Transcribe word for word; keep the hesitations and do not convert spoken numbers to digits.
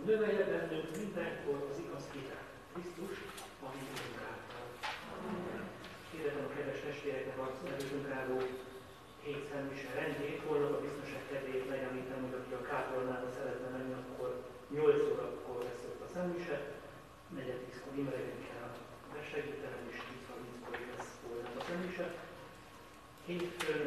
Növelje bennünk mindenkor az igaz hitet, Krisztus, a hitünk által. Kérdezem a kedves testvéreket az előttünk álló hét szentmise rendjét, holnap a biztonság kedvéért megemlítem, hogy aki a kápolnába szeretne menni, akkor nyolc órakor lesz ott a szentmise, negyed tízkor imádjuk el a megsegítelen, és tíz harminckor lesz holnap a szentmise. Hétfőn